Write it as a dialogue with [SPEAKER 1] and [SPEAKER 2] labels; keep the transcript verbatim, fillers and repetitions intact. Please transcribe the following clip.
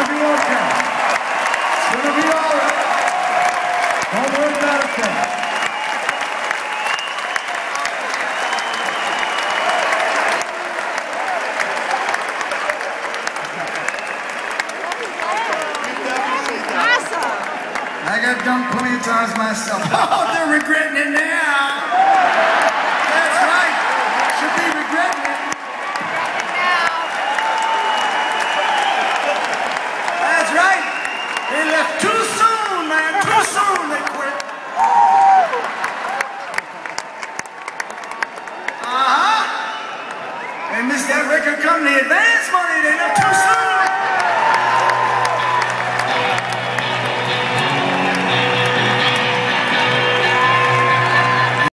[SPEAKER 1] gonna be okay. It's gonna be all right. Don't worry about a thing. I got dumped plenty of times myself. Oh, they're regretting it now. That's right. Should be regretting it. That's right. They left too soon, man. Too soon they quit. Uh-huh. They missed that record company advance money. They left too soon.